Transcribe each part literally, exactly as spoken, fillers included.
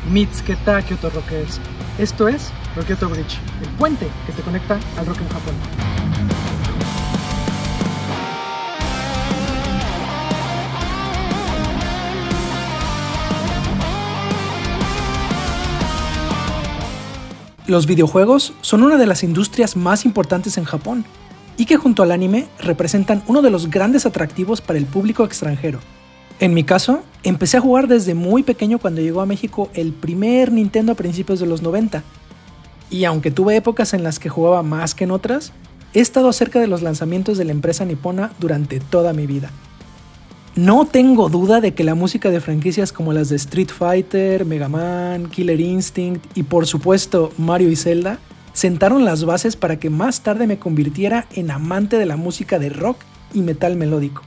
Mitsubishi Kyoto Rockers. Esto es Rock Kyoto Bridge, el puente que te conecta al rock en Japón. Los videojuegos son una de las industrias más importantes en Japón y que junto al anime representan uno de los grandes atractivos para el público extranjero. En mi caso, empecé a jugar desde muy pequeño cuando llegó a México el primer Nintendo a principios de los noventa. Y aunque tuve épocas en las que jugaba más que en otras, he estado cerca de los lanzamientos de la empresa nipona durante toda mi vida. No tengo duda de que la música de franquicias como las de Street Fighter, Mega Man, Killer Instinct y por supuesto Mario y Zelda sentaron las bases para que más tarde me convirtiera en amante de la música de rock y metal melódico.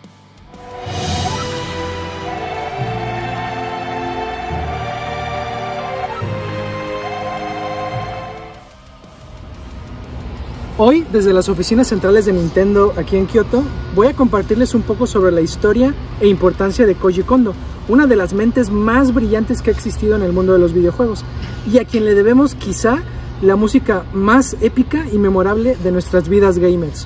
Hoy, desde las oficinas centrales de Nintendo aquí en Kioto, voy a compartirles un poco sobre la historia e importancia de Koji Kondo, una de las mentes más brillantes que ha existido en el mundo de los videojuegos, y a quien le debemos quizá la música más épica y memorable de nuestras vidas gamers.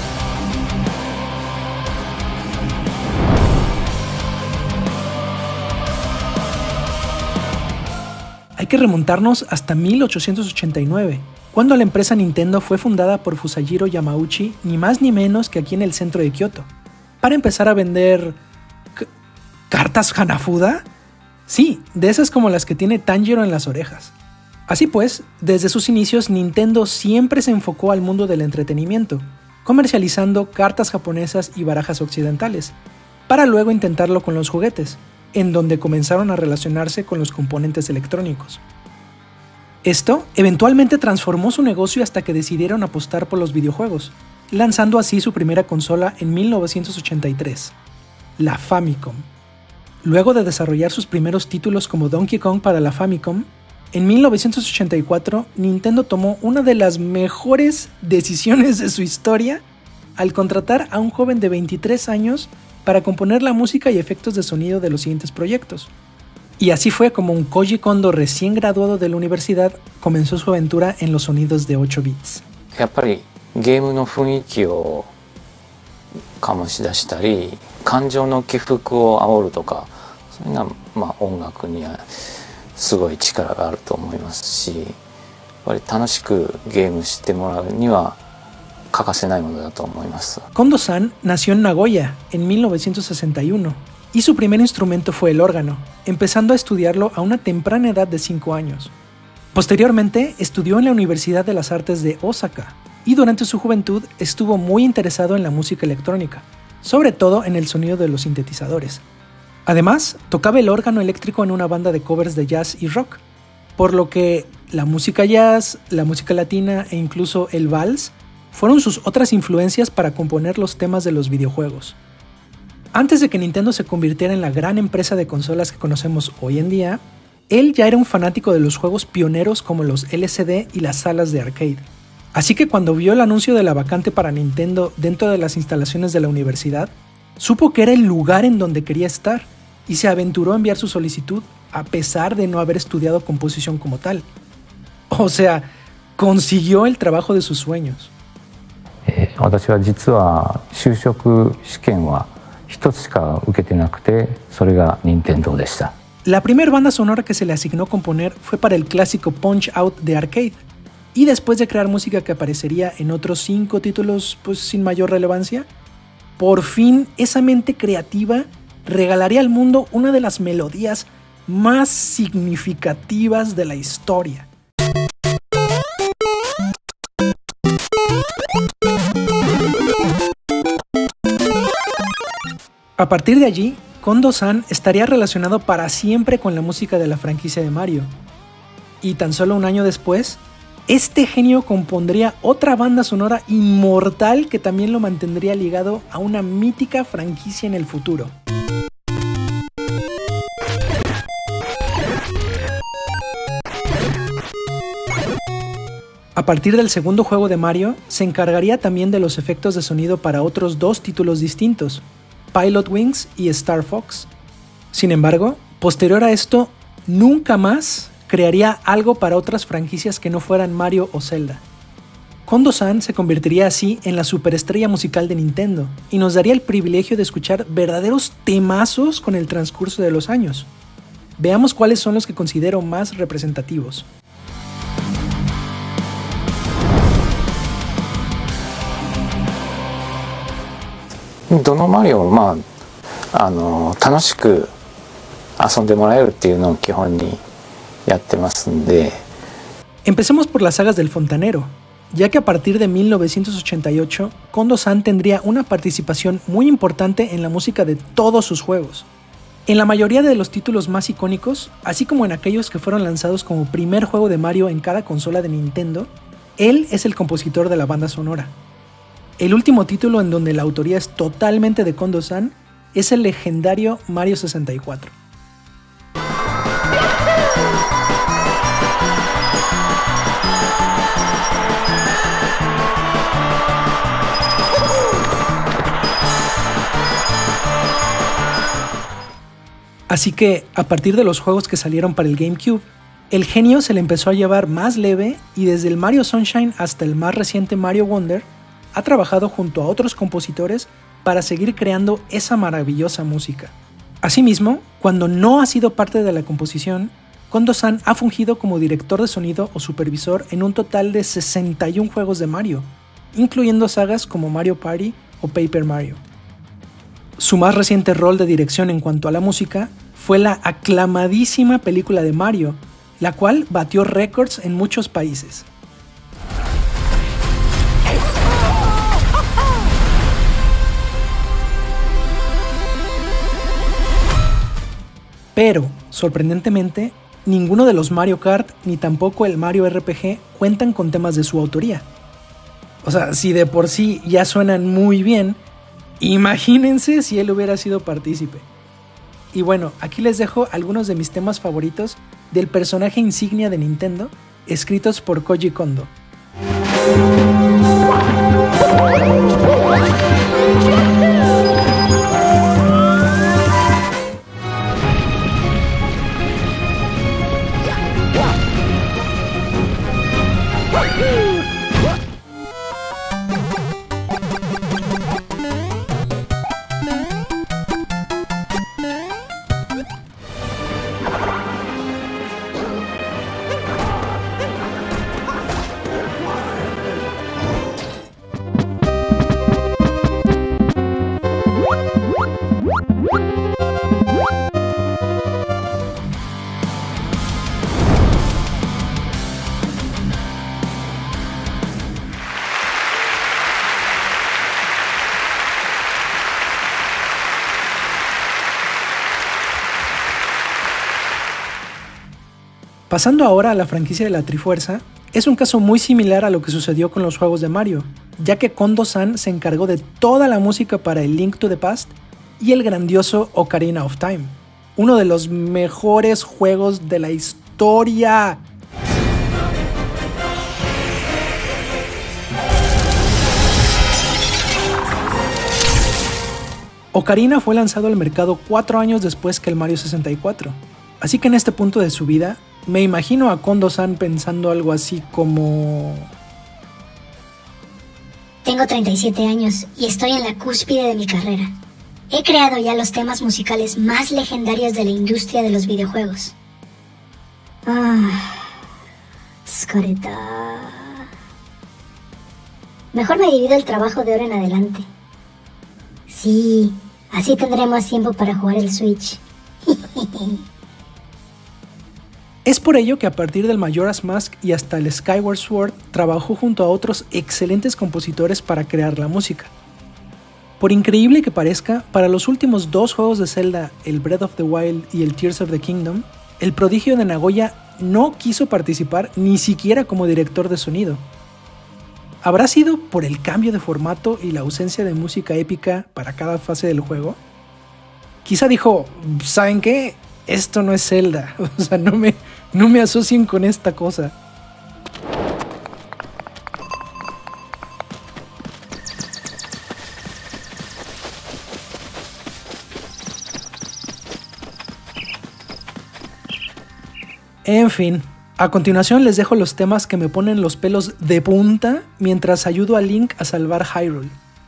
Hay que remontarnos hasta mil ochocientos ochenta y nueve, cuando la empresa Nintendo fue fundada por Fusajiro Yamauchi, ni más ni menos que aquí en el centro de Kioto, para empezar a vender... ¿cartas Hanafuda? Sí, de esas como las que tiene Tanjiro en las orejas. Así pues, desde sus inicios Nintendo siempre se enfocó al mundo del entretenimiento, comercializando cartas japonesas y barajas occidentales, para luego intentarlo con los juguetes, en donde comenzaron a relacionarse con los componentes electrónicos. Esto eventualmente transformó su negocio hasta que decidieron apostar por los videojuegos, lanzando así su primera consola en mil novecientos ochenta y tres, la Famicom. Luego de desarrollar sus primeros títulos como Donkey Kong para la Famicom, en mil novecientos ochenta y cuatro Nintendo tomó una de las mejores decisiones de su historia al contratar a un joven de veintitrés años para componer la música y efectos de sonido de los siguientes proyectos. Y así fue como un Koji Kondo recién graduado de la universidad comenzó su aventura en los sonidos de ocho bits. やっぱりゲームの雰囲気を醸し出したり、感情の起伏を煽るとか、そういうのはまあ音楽にはすごい力があると思いますし、やっぱり楽しくゲームしてもらうには欠かせないものだと思います。 Kondo-san nació en Nagoya en mil novecientos sesenta y uno. Y su primer instrumento fue el órgano, empezando a estudiarlo a una temprana edad de cinco años. Posteriormente, estudió en la Universidad de las Artes de Osaka, y durante su juventud estuvo muy interesado en la música electrónica, sobre todo en el sonido de los sintetizadores. Además, tocaba el órgano eléctrico en una banda de covers de jazz y rock, por lo que la música jazz, la música latina e incluso el vals fueron sus otras influencias para componer los temas de los videojuegos. Antes de que Nintendo se convirtiera en la gran empresa de consolas que conocemos hoy en día, él ya era un fanático de los juegos pioneros como los L C D y las salas de arcade. Así que cuando vio el anuncio de la vacante para Nintendo dentro de las instalaciones de la universidad, supo que era el lugar en donde quería estar y se aventuró a enviar su solicitud a pesar de no haber estudiado composición como tal. O sea, consiguió el trabajo de sus sueños. Eh, 私は実は就職試験は一つしか受けてなくて、それが任天堂でした。 La primera banda sonora que se le asignó componer fue para el clásico Punch-Out de arcade, y después de crear música que aparecería en otros cinco títulos pues, sin mayor relevancia, por fin esa mente creativa regalaría al mundo una de las melodías más significativas de la historia. A partir de allí, Kondo-san estaría relacionado para siempre con la música de la franquicia de Mario. Y tan solo un año después, este genio compondría otra banda sonora inmortal que también lo mantendría ligado a una mítica franquicia en el futuro. A partir del segundo juego de Mario, se encargaría también de los efectos de sonido para otros dos títulos distintos, Pilot Wings y Star Fox. Sin embargo, posterior a esto, nunca más crearía algo para otras franquicias que no fueran Mario o Zelda. Kondo-san se convertiría así en la superestrella musical de Nintendo y nos daría el privilegio de escuchar verdaderos temazos con el transcurso de los años. Veamos cuáles son los que considero más representativos. どのマリオもまああの楽しく遊んでもらえるっていうのを基本にやってますんで。 Empecemos por las sagas del fontanero, ya que a partir de mil novecientos ochenta y ocho, Kondo-san tendría una participación muy importante en la música de todos sus juegos. En la mayoría de los títulos más icónicos, así como en aquellos que fueron lanzados como primer juego de Mario en cada consola de Nintendo, él es el compositor de la banda sonora. El último título en donde la autoría es totalmente de Kondo-san es el legendario Mario sesenta y cuatro. Así que, a partir de los juegos que salieron para el GameCube, el genio se le empezó a llevar más leve y desde el Mario Sunshine hasta el más reciente Mario Wonder, ha trabajado junto a otros compositores para seguir creando esa maravillosa música. Asimismo, cuando no ha sido parte de la composición, Kondo-san ha fungido como director de sonido o supervisor en un total de sesenta y uno juegos de Mario, incluyendo sagas como Mario Party o Paper Mario. Su más reciente rol de dirección en cuanto a la música fue la aclamadísima película de Mario, la cual batió récords en muchos países. Pero, sorprendentemente, ninguno de los Mario Kart ni tampoco el Mario R P G cuentan con temas de su autoría. O sea, si de por sí ya suenan muy bien, imagínense si él hubiera sido partícipe. Y bueno, aquí les dejo algunos de mis temas favoritos del personaje insignia de Nintendo, escritos por Koji Kondo. Pasando ahora a la franquicia de la Trifuerza, es un caso muy similar a lo que sucedió con los juegos de Mario, ya que Kondo-san se encargó de toda la música para el Link to the Past y el grandioso Ocarina of Time, uno de los mejores juegos de la historia. Ocarina fue lanzado al mercado cuatro años después que el Mario sesenta y cuatro, así que en este punto de su vida, me imagino a Kondo-san pensando algo así como... Tengo treinta y siete años y estoy en la cúspide de mi carrera. He creado ya los temas musicales más legendarios de la industria de los videojuegos. Ah, tsukareta. Mejor me divido el trabajo de ahora en adelante. Sí, así tendré más tiempo para jugar el Switch. Es por ello que a partir del Majora's Mask y hasta el Skyward Sword trabajó junto a otros excelentes compositores para crear la música. Por increíble que parezca, para los últimos dos juegos de Zelda, el Breath of the Wild y el Tears of the Kingdom, el prodigio de Nagoya no quiso participar ni siquiera como director de sonido. ¿Habrá sido por el cambio de formato y la ausencia de música épica para cada fase del juego? Quizá dijo, ¿saben qué? Esto no es Zelda, o sea, no me, no me asocien con esta cosa. En fin, a continuación les dejo los temas que me ponen los pelos de punta mientras ayudo a Link a salvar Hyrule.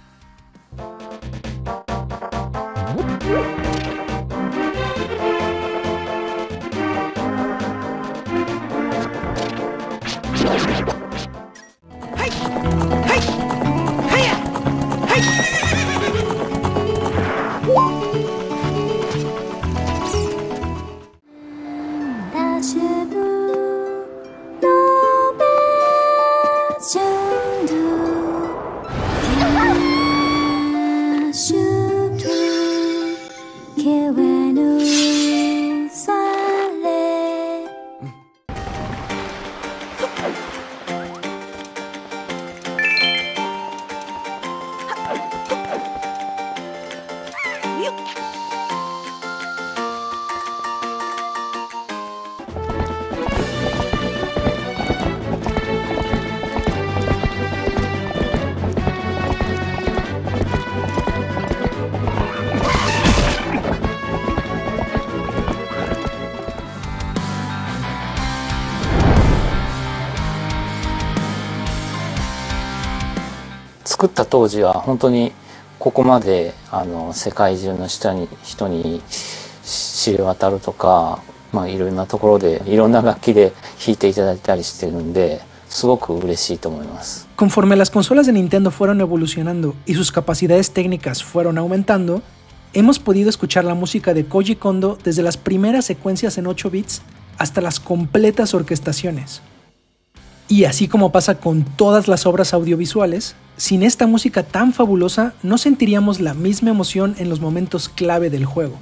作った当時は本当にここまであの世界中の人に人に知れ渡るとか、まあ、いろんなところでいろんな楽器で弾いていただいたりしてるんですごく嬉しいと思います。 Conforme las consolas de Nintendo fueron evolucionando y sus capacidades técnicas fueron aumentando, hemos podido escuchar la música de Koji Kondo desde las primeras secuencias en ocho bits hasta las completas orquestaciones. Y así como pasa con todas las obras audiovisuales, sin esta música tan fabulosa no sentiríamos la misma emoción en los momentos clave del juego.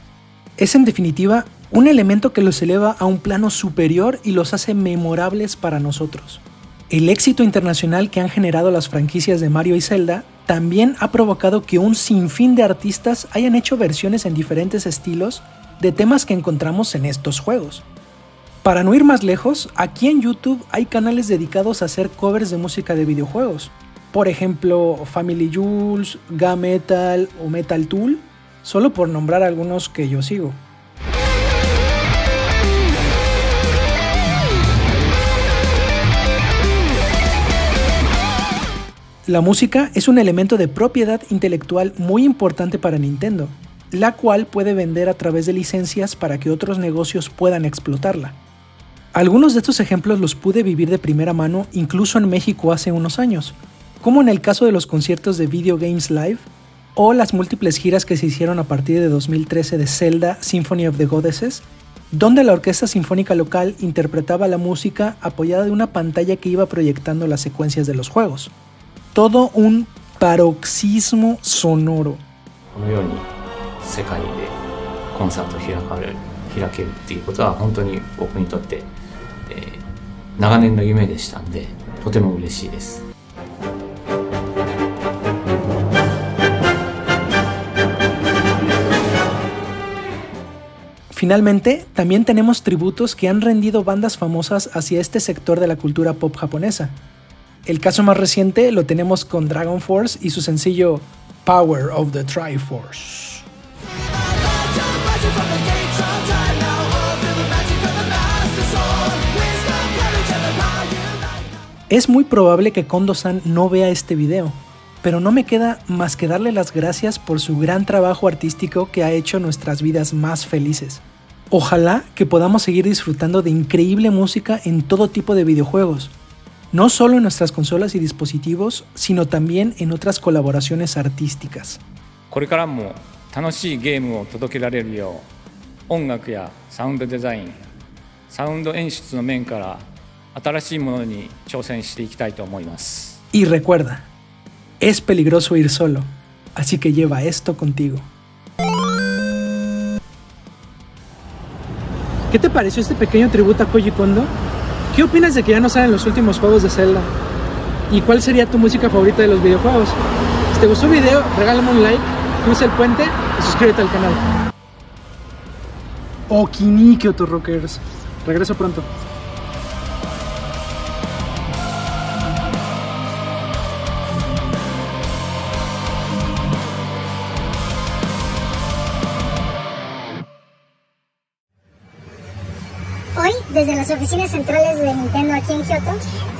Es en definitiva un elemento que los eleva a un plano superior y los hace memorables para nosotros. El éxito internacional que han generado las franquicias de Mario y Zelda también ha provocado que un sinfín de artistas hayan hecho versiones en diferentes estilos de temas que encontramos en estos juegos. Para no ir más lejos, aquí en YouTube hay canales dedicados a hacer covers de música de videojuegos. Por ejemplo, Family Jules, Ga Metal o Metal Tool, solo por nombrar algunos que yo sigo. La música es un elemento de propiedad intelectual muy importante para Nintendo, la cual puede vender a través de licencias para que otros negocios puedan explotarla. Algunos de estos ejemplos los pude vivir de primera mano incluso en México hace unos años, como en el caso de los conciertos de Video Games Live o las múltiples giras que se hicieron a partir de dos mil trece de Zelda Symphony of the Goddesses, donde la orquesta sinfónica local interpretaba la música apoyada de una pantalla que iba proyectando las secuencias de los juegos. Todo un paroxismo sonoro. このように世界でコンサートを開かれる、開けるっていうことは本当に僕にとって、えー、長年の夢でしたんで、とても嬉しいです。 Finalmente, también tenemos tributos que han rendido bandas famosas hacia este sector de la cultura pop japonesa. El caso más reciente lo tenemos con Dragon Force y su sencillo Power of the Triforce. Es muy probable que Kondo-san no vea este video, pero no me queda más que darle las gracias por su gran trabajo artístico que ha hecho nuestras vidas más felices. Ojalá que podamos seguir disfrutando de increíble música en todo tipo de videojuegos, no solo en nuestras consolas y dispositivos, sino también en otras colaboraciones artísticas. これからも楽しいゲームを届けられるよう、音楽やサウンドデザイン、サウンド演出の面から新しいものに挑戦していきたいと思います。 Y recuerda, es peligroso ir solo, así que lleva esto contigo. ¿Qué te pareció este pequeño tributo a Koji Kondo? ¿Qué opinas de que ya no salen los últimos juegos de Zelda? ¿Y cuál sería tu música favorita de los videojuegos? Si te gustó el video, regálame un like, cruza el puente y suscríbete al canal. Okiniki, Otorrockers. Regreso pronto. Hoy, desde las oficinas centrales de Nintendo aquí en Kioto,